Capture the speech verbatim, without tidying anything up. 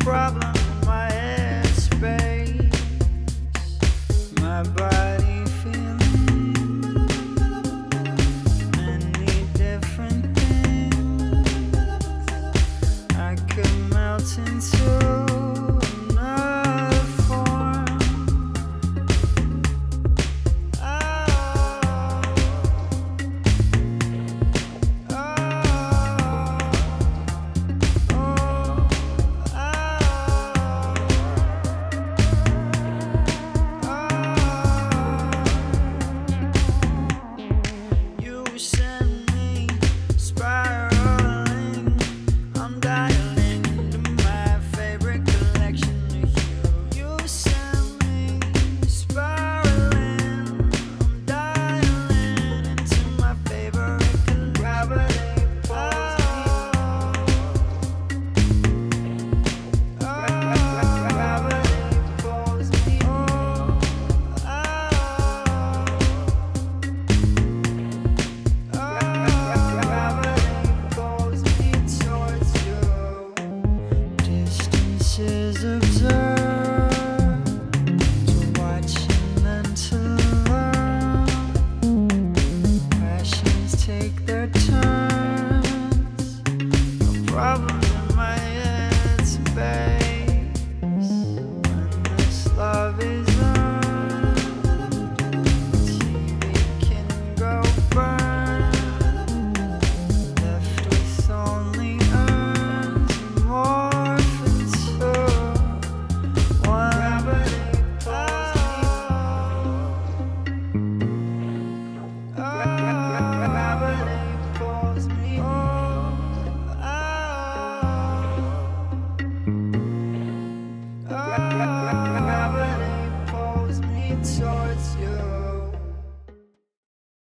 problem in my headspace. My body feeling many different things. I could melt into another form. Oh, oh, you send me spiraling. I'm dialing into my favorite collection of you. You send me spiraling. I'm dialing into my favorite collection. Gravity pulls me. Gravity pulls me. Gravity pulls me towards you. Distances of